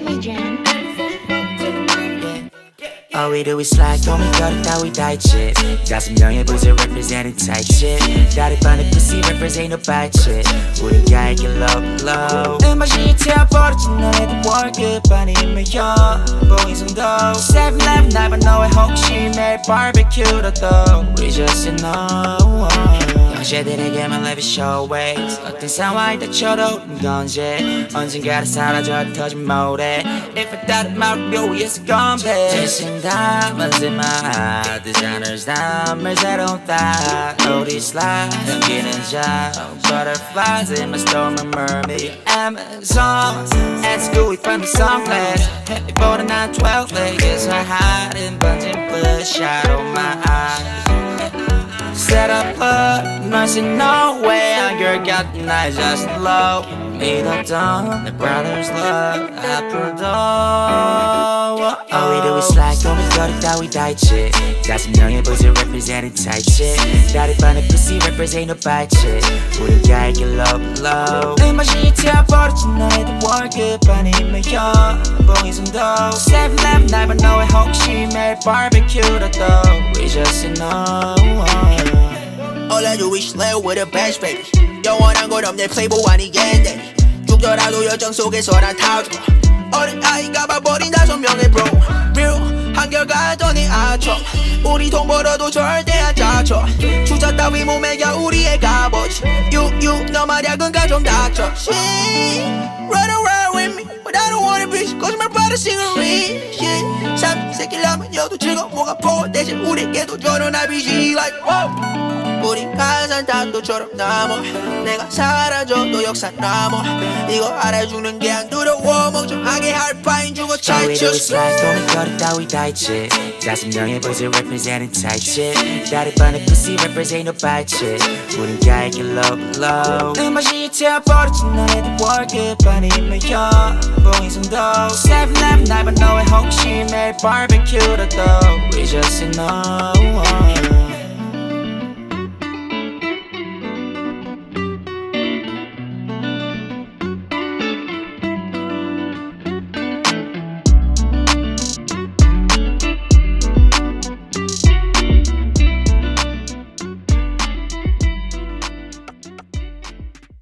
Jam. All we do is slide, call me cut it, that we die shit. Got some young boys representing tight shit. 다리 빠는 pussy represent no bad shit. 우린 가이게 low, low. 음악이 태워버리지 너네도 월급 아니면 보이성도 7-Eleven 날 너의 혹시 매일 barbecue도 또 We just say no. 형제들에게만 live it show ways. 어떤 상황이 닥쳐도 건지 언젠가는 사라져 터진 모래. If I thought about you, it's gone bad. Diamonds in my eye, designers diamonds that don't die. Oh, these slides, I'm getting job. Butterflies in my storm and mermaid. Amazon, at school we found the song class. Hit me for the 9-12 Vegas, her hiding, bunging bush out of my eyes. Set up a nursing no way, a girl got the night just low. Me the dawn, the brothers love, apple door. All we do is slide, call me cut it, that we die shit. Got some young boys representing tight shit. 다리 빠는 pussy represent no bad shit. 우린 가이게 low, low. 음악이 태워버리지 너네도 월급 아니면 보이성도 7-Eleven 날 너의 혹시 매일 barbecue도 또 We just say no. All I do is slay with a bash baby. 영원한 건 없네 playboy 아니겠네. 죽더라도 열정 속에서 난 타오르고 어린 아이가 봐버린 5명의 bro real 한결같더니 아쳐 우리 돈 벌어도 절대 안 짜쳐 주자 따위 몸에 야 우리의 값어치 You 너 말야 그가 좀 닥쳐 She run around with me but I don't wanna be cause my brother sing a rich 삼새끼라면 여도 즐거워 뭐가 포 대신 우리에게도 저런 RBG like whoa 우리 가산 단도처럼 남아 내가 사라져도 역사 남아 이거 알아주는 게 안 두려워 멍청하게 할 바엔 죽어 All we do is 찰쳐 slide, call me cut it, that we die shit. Got some young boys representing tight shit. 다리 빠는 pussy represent no bad shit. 우린 가이게 low, low. 음악이 태워버리지 너네도 월급 아니면 보이성도 7-Eleven 날 너의 혹시 매일 barbecue도 또 We just say no.